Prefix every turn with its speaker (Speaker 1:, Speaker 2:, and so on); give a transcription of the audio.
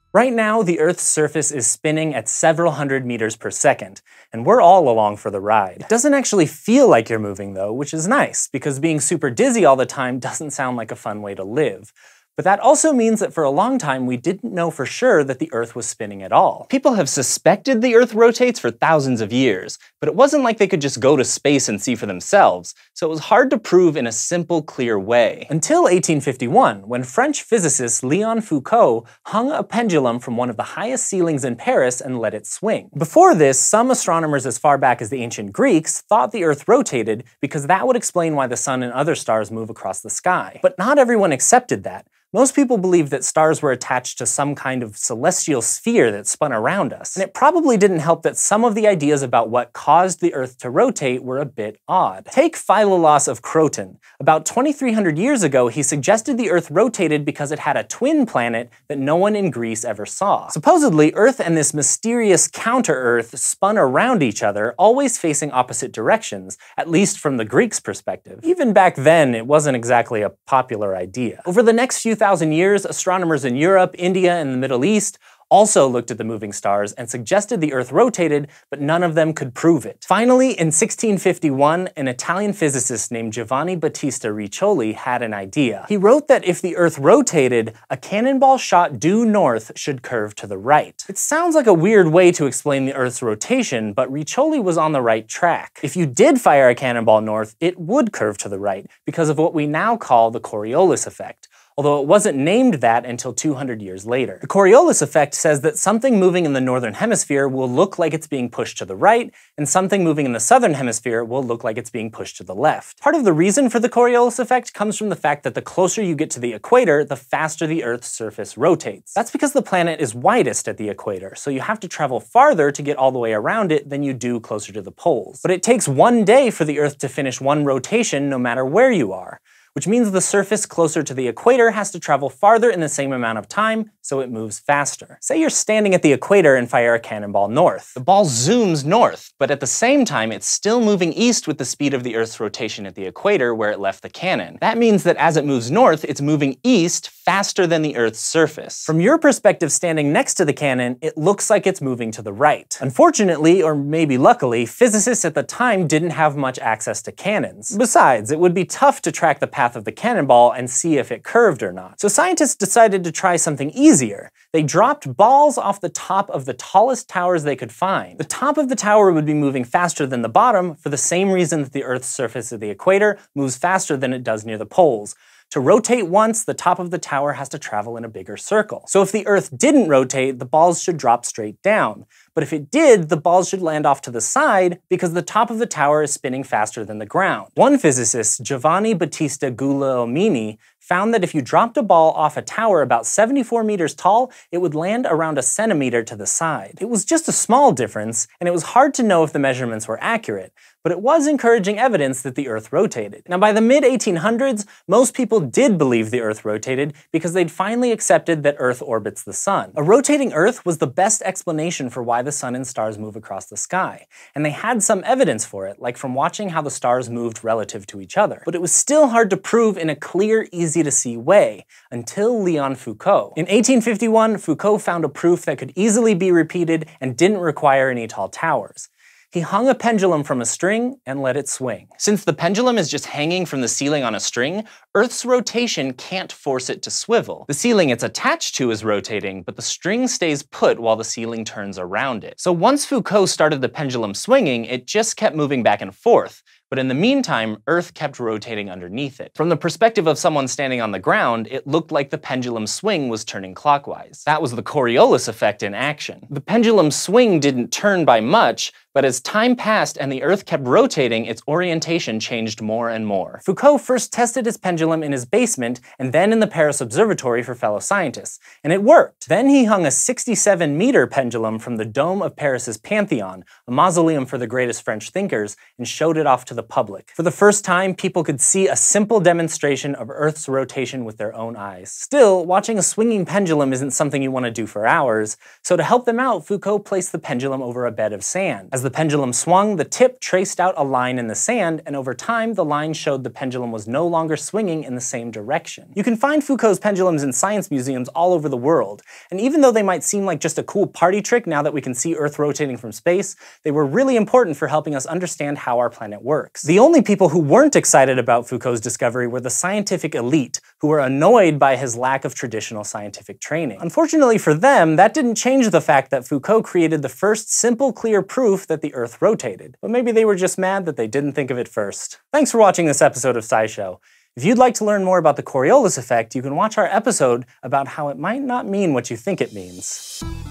Speaker 1: Right now, the Earth's surface is spinning at several hundred meters per second, and we're all along for the ride. It doesn't actually feel like you're moving though, which is nice, because being super dizzy all the time doesn't sound like a fun way to live. But that also means that for a long time we didn't know for sure that the Earth was spinning at all. People have suspected the Earth rotates for thousands of years, but it wasn't like they could just go to space and see for themselves, so it was hard to prove in a simple, clear way. Until 1851, when French physicist Leon Foucault hung a pendulum from one of the highest ceilings in Paris and let it swing. Before this, some astronomers as far back as the ancient Greeks thought the Earth rotated because that would explain why the sun and other stars move across the sky. But not everyone accepted that. Most people believed that stars were attached to some kind of celestial sphere that spun around us, and it probably didn't help that some of the ideas about what caused the Earth to rotate were a bit odd. Take Philolaus of Croton. About 2,300 years ago, he suggested the Earth rotated because it had a twin planet that no one in Greece ever saw. Supposedly, Earth and this mysterious counter-Earth spun around each other, always facing opposite directions, at least from the Greeks' perspective. Even back then, it wasn't exactly a popular idea. Over the next few thousand years, astronomers in Europe, India, and the Middle East also looked at the moving stars and suggested the Earth rotated, but none of them could prove it. Finally, in 1651, an Italian physicist named Giovanni Battista Riccioli had an idea. He wrote that if the Earth rotated, a cannonball shot due north should curve to the right. It sounds like a weird way to explain the Earth's rotation, but Riccioli was on the right track. If you did fire a cannonball north, it would curve to the right, because of what we now call the Coriolis effect, although it wasn't named that until 200 years later. The Coriolis effect says that something moving in the northern hemisphere will look like it's being pushed to the right, and something moving in the southern hemisphere will look like it's being pushed to the left. Part of the reason for the Coriolis effect comes from the fact that the closer you get to the equator, the faster the Earth's surface rotates. That's because the planet is widest at the equator, so you have to travel farther to get all the way around it than you do closer to the poles. But it takes one day for the Earth to finish one rotation no matter where you are, which means the surface closer to the equator has to travel farther in the same amount of time, so it moves faster. Say you're standing at the equator and fire a cannonball north. The ball zooms north, but at the same time it's still moving east with the speed of the Earth's rotation at the equator where it left the cannon. That means that as it moves north, it's moving east faster than the Earth's surface. From your perspective standing next to the cannon, it looks like it's moving to the right. Unfortunately, or maybe luckily, physicists at the time didn't have much access to cannons. Besides, it would be tough to track the path of the cannonball and see if it curved or not. So scientists decided to try something easier. They dropped balls off the top of the tallest towers they could find. The top of the tower would be moving faster than the bottom for the same reason that the Earth's surface at the equator moves faster than it does near the poles. To rotate once, the top of the tower has to travel in a bigger circle. So if the Earth didn't rotate, the balls should drop straight down. But if it did, the balls should land off to the side because the top of the tower is spinning faster than the ground. One physicist, Giovanni Battista Guglielmini, found that if you dropped a ball off a tower about 74 meters tall, it would land around a centimeter to the side. It was just a small difference, and it was hard to know if the measurements were accurate, but it was encouraging evidence that the Earth rotated. Now, by the mid-1800s, most people did believe the Earth rotated because they'd finally accepted that Earth orbits the sun. A rotating Earth was the best explanation for why the sun and stars move across the sky, and they had some evidence for it, like from watching how the stars moved relative to each other. But it was still hard to prove in a clear, easy-to-see way, until Leon Foucault. In 1851, Foucault found a proof that could easily be repeated and didn't require any tall towers. He hung a pendulum from a string and let it swing. Since the pendulum is just hanging from the ceiling on a string, Earth's rotation can't force it to swivel. The ceiling it's attached to is rotating, but the string stays put while the ceiling turns around it. So once Foucault started the pendulum swinging, it just kept moving back and forth. But in the meantime, Earth kept rotating underneath it. From the perspective of someone standing on the ground, it looked like the pendulum swing was turning clockwise. That was the Coriolis effect in action. The pendulum swing didn't turn by much, but as time passed and the Earth kept rotating, its orientation changed more and more. Foucault first tested his pendulum in his basement and then in the Paris Observatory for fellow scientists, and it worked. Then he hung a 67-meter pendulum from the dome of Paris's Pantheon, a mausoleum for the greatest French thinkers, and showed it off to the the public. For the first time, people could see a simple demonstration of Earth's rotation with their own eyes. Still, watching a swinging pendulum isn't something you want to do for hours, so to help them out, Foucault placed the pendulum over a bed of sand. As the pendulum swung, the tip traced out a line in the sand, and over time, the line showed the pendulum was no longer swinging in the same direction. You can find Foucault's pendulums in science museums all over the world, and even though they might seem like just a cool party trick now that we can see Earth rotating from space, they were really important for helping us understand how our planet works. The only people who weren't excited about Foucault's discovery were the scientific elite, who were annoyed by his lack of traditional scientific training. Unfortunately for them, that didn't change the fact that Foucault created the first simple, clear proof that the Earth rotated. But maybe they were just mad that they didn't think of it first. Thanks for watching this episode of SciShow. If you'd like to learn more about the Coriolis effect, you can watch our episode about how it might not mean what you think it means.